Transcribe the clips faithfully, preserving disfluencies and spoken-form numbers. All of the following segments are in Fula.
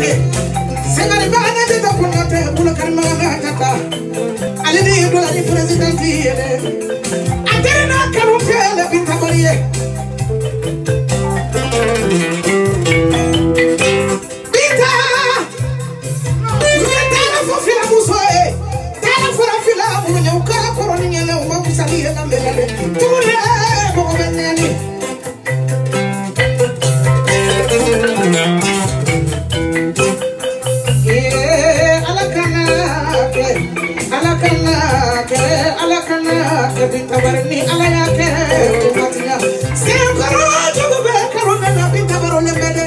Sengari bana de ta kunate kula karma kata. Ali ni ndo ali president yele. Atere na karuke le bitabariye. Bita. Tana fo fila musoe. Tana fo fila mu nyuka koroni nyele o ma kusali na mbele. Tule ko beneni. Bintabarni alaya ke matiya sem karo jogo be karo na bintabaro le mede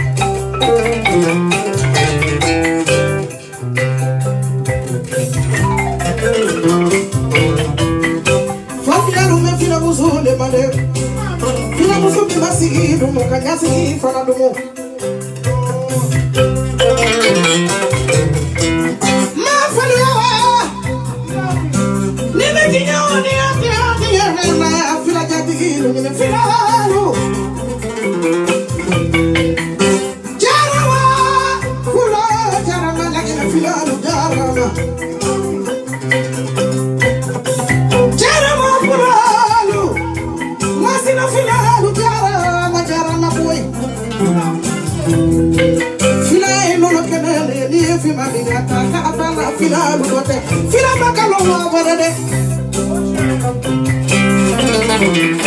fafia lume fina muzule made fina musubi masigi dumo kanyasi fana dumo ma falia nime kinyoni fila jadigiru mine filalu jarama fula jarama lagina filalu jarama jarama fulalu masina filalu jarama jarama boy filae nono kenele ni fi maligata ka afala filalu dote fila makalo wa barade.